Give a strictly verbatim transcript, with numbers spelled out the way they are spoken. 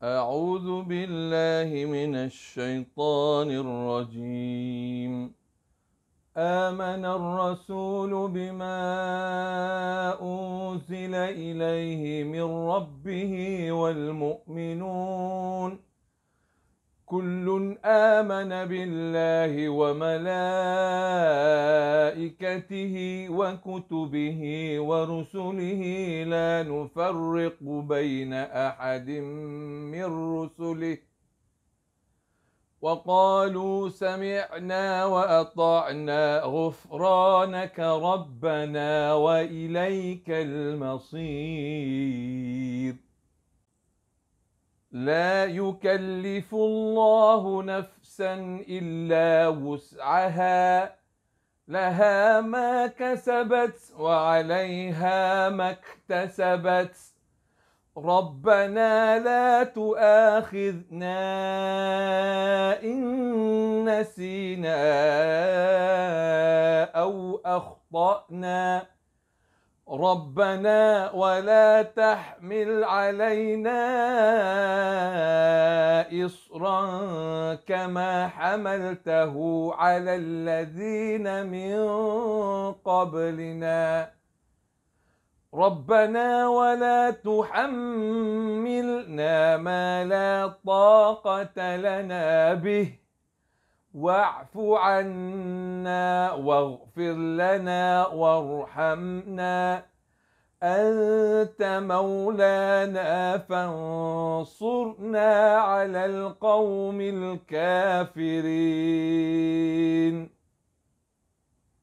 أعوذ بالله من الشيطان الرجيم. آمن الرسول بما أنزل إليه من ربه والمؤمنون كل آمن بالله وملائكته وكتبه ورسله لا نفرق بين أحد من رسله وقالوا سمعنا وأطعنا غفرانك ربنا وإليك المصير. لا يكلف الله نفسا إلا وسعها لها ما كسبت وعليها ما اكتسبت ربنا لا تؤاخذنا إن نسينا أو أخطأنا ربنا ولا تحمل علينا إصرا كما حملته على الذين من قبلنا ربنا ولا تحملنا ما لا طاقة لنا به واعف عنا واغفر لنا وارحمنا أنت مولانا فانصرنا على القوم الكافرين.